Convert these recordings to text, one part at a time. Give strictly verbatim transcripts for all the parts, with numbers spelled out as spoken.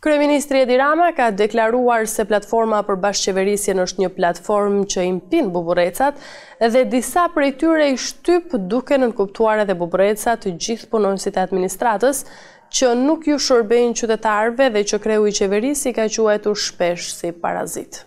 Kryeministri Edi Rama ka deklaruar se platforma për bashkëqeverisjen është një platformë që i mpin buburrecat dhe disa prej tyre i shtyp duke nënkuptuar edhe buburrecat të gjithë punonësit e administratës që nuk ju shërbejnë qytetarëve dhe që kreu i qeverisë i ka quajtur shpesh si parazit.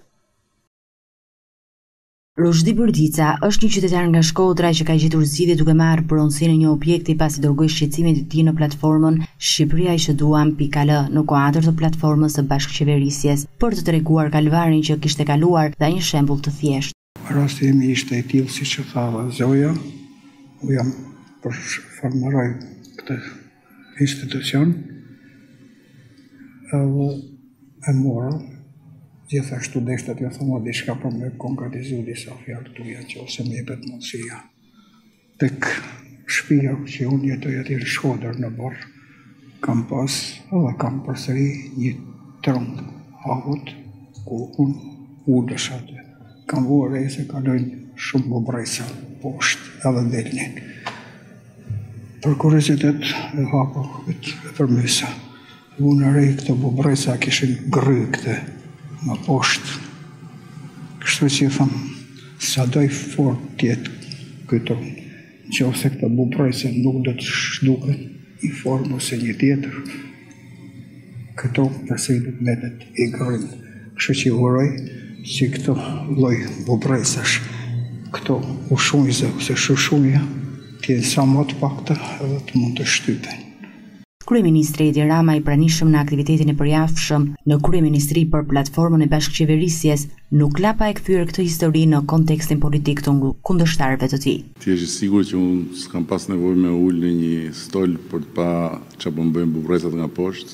Rushdi Bërdica është një qytetar nga Shkodra që ka gjetur zgjidhje duke marrë pronësinë një objekti pasi dërgoi shqetësimet e tij në platformën Shqipëria që duam pikë al në kuadër të platformës së bashkëqeverisjes për të treguar kalvarin që kishte kaluar dhe një shembull të thjeshtë. Rasti im ishte i tillë siç e thava Zoja, u jam përformëroj këtë institucion edhe e mora. Gjithashtu deshte t'ju thoma diçka për me konkretizu disa fjalë tuaja që ose më jepet mundësia. Tek shtëpia që unë jetoj atje në Shkodër në Borr, kam pas edhe kam përsëri një tromb hahut ku unë ulesh aty. Kam vuar se kalojnë shumë bubresa poshtë edhe delnin. Për kuriozitet e hapo këtë përmesa. Unë rej këtë bubresa kishin gry këtë më poshtë. Kështu që i thëmë, sa doj fort tjetë këtë, që ose këta bubrese nuk do të shduket i formë ose një tjetër, këto përse i do të metet i gërën. Kështu që i uroj që këto loj bubresash, këto ushujze ose shushunja, tjenë sa më të pakta edhe të mund të shtypen. Kryeministri Edi Rama i pranishëm në aktivitetin e përjashëm në Kryeministri për platformën e bashkëqeverisjes nuk la pa e kthyer këtë histori në kontekstin politik të kundërshtarëve të tij. Ti je i sigurt që unë s'kam pas nevojë me ul në një stol për të pa çfarë po bëjnë bubrresat nga poshtë,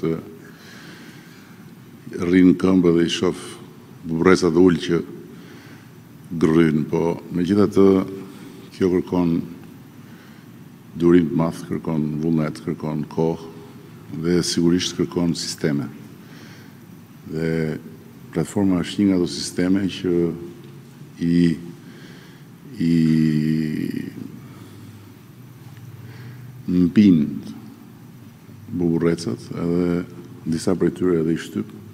se rrin këmbë dhe i shoh bubrresat ul që gryn, po megjithatë kjo kërkon durim të madh, kërkon vullnet, kërkon kohë dhe sigurisht kërkon sisteme. Dhe platforma është një nga ato sisteme që i i mpin buburrecat edhe disa prej tyre edhe i shtyp.